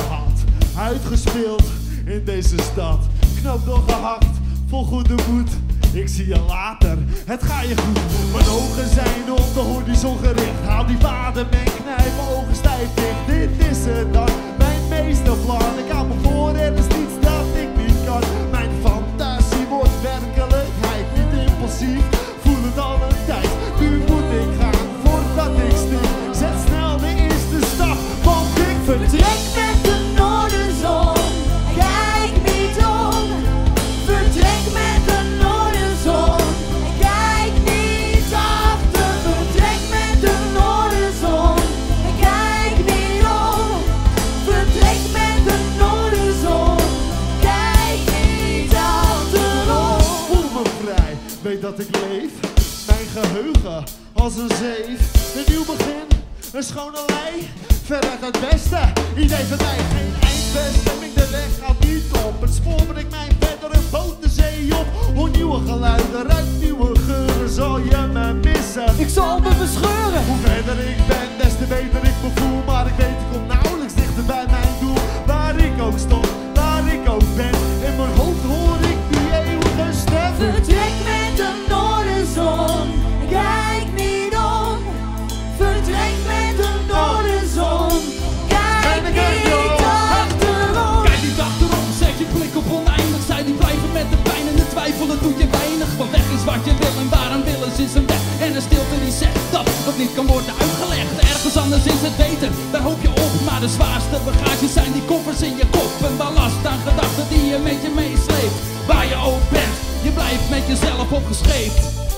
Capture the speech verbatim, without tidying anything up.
gehad, uitgespeeld in deze stad. Knoop doorgehakt, vol goede moed. Ik zie je later, het gaat je goed. Mijn ogen zijn op de horizon gericht. Haal die adem en knijp mijn ogen stijf dicht. Dit is het dan, mijn meesterplan. Ik hou me voor, er is niets dat ik niet kan. Mijn fantasie wordt werkelijkheid, niet impulsief. Voel het al een tijd, nu moet ik gaan voordat ik stik. Zet snel de eerste stap, want ik vertrek met de noordenzon. Kijk niet om, vertrek met de noordenzon. Kijk niet achter, vertrek met de noordenzon. Kijk niet om, vertrek met de noordenzon. Kijk niet achterom. Voel me vrij, weet dat ik leef. Mijn geheugen als een zeef. Een nieuw begin, een schone lei. Veruit het beste, idee van mij. Geen eindbestemming, de weg gaat niet op. Het spoor ben ik mijn verder een boot de zee op. Hoor nieuwe geluiden, ruik nieuwe geuren. Zal je me missen? Ik zal me verscheuren. Hoe verder ik ben, des te beter ik me voel. Maar ik weet, ik kom nauwelijks dichter bij mijn doel. Waar ik ook stond, waar ik ook ben. In mijn hoofd hoor ik die eeuwige stem. Vertrek met de noordenzon. Kijk niet om. Vertrek met de noordenzon. Kijk niet achterom. Kijk niet achterom, zet je blik op oneindig. Zij die blijven met de pijn en de twijfelen doe je weinig. Want weg is wat je wil en waarom willen is een weg. En een stilte die zegt dat wat niet kan worden uitgelegd. Ergens anders is het beter, daar hoop je op. Maar de zwaarste bagage zijn die koffers in je kop. Een ballast aan gedachten die je met je meesleept. Waar je ook bent, je blijft met jezelf opgescheept.